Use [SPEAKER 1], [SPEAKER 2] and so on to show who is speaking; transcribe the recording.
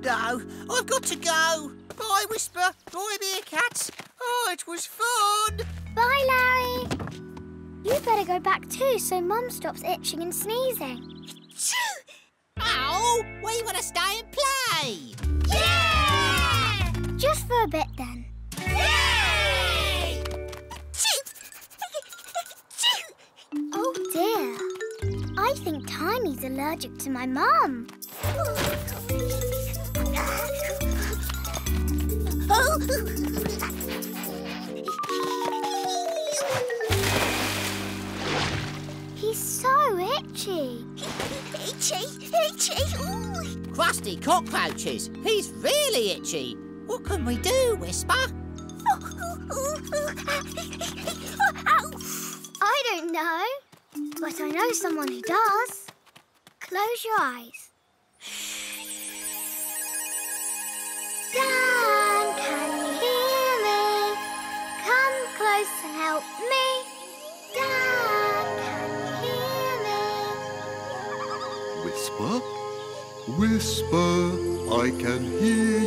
[SPEAKER 1] no, I've got to go. Bye, Whisper. Bye, Meerkats. Oh, it was fun.
[SPEAKER 2] Bye, Larry. You better go back too so Mum stops itching and sneezing.
[SPEAKER 3] Ow! We want to stay and play.
[SPEAKER 2] Yeah! Just for a bit then.
[SPEAKER 3] Yay!
[SPEAKER 2] Oh dear. I think Tiny's allergic to my mum. He's so itchy. Itchy. Ooh.
[SPEAKER 3] Crusty cockroaches. He's really itchy. What can we do, Whisper?
[SPEAKER 2] I don't know, but I know someone who does. Close your eyes. Dan, can you hear me? Come close and help me. Dan, can you hear me?
[SPEAKER 4] Whisper, whisper, I can hear